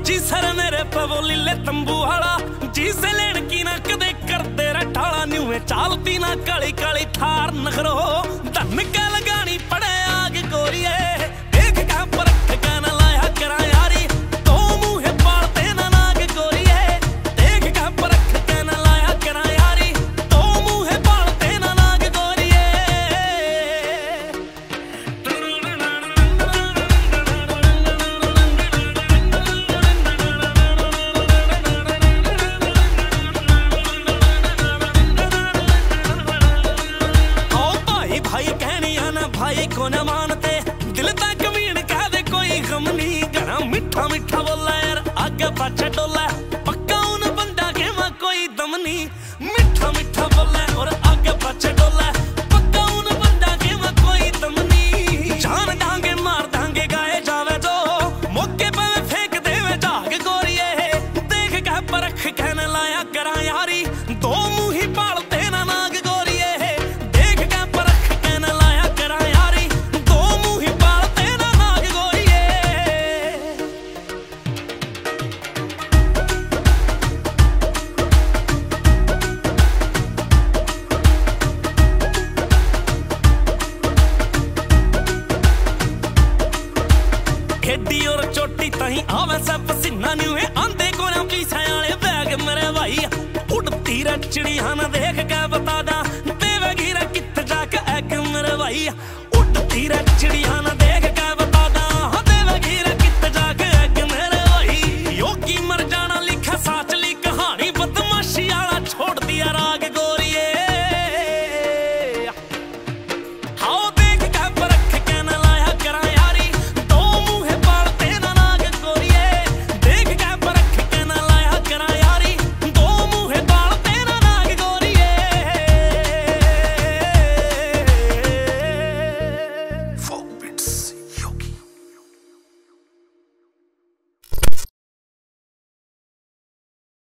जी sir मेरे पवोली ले तंबू वाला जी से लेन की ना कदे करते रटाला न्यू में चालती ना काली काली थार नखरो धन का लगानी पड़े आग गोरिए देख का परख का न लाया करा यारी तो मुंह पालते ना नाग गोरिए देख का परख का न लाया करा यारी तो मुंह पालते ना नाग गोरिए भाई कहनी आना भाई को न मानते दिल तक मीन कह दे कोई गम नहीं घना मिठा मिठा बोला यार आगे पाछे डोला पक्का उन बंदा के मां कोई दम नहीं मिठा मिठा बोला और आगे पाछे डोला पक्का उन बंदा के मां कोई दम नहीं जान डांगे मार डांगे गाए जावे तो मौके पे फेंक देवे जाग गोरिए देख के परख कहने लाया करा यारी दो मुंह ही पालते ना नाग खेडी और चोटी तही आवे सब पसीना न्यू है आंदे कोने पीछे आले बैग मेरे भाई उड़ती रचड़ी हन देख के बता दा देवे गिरा कित जाके एक मेरे भाई उड़ती रचड़ी हन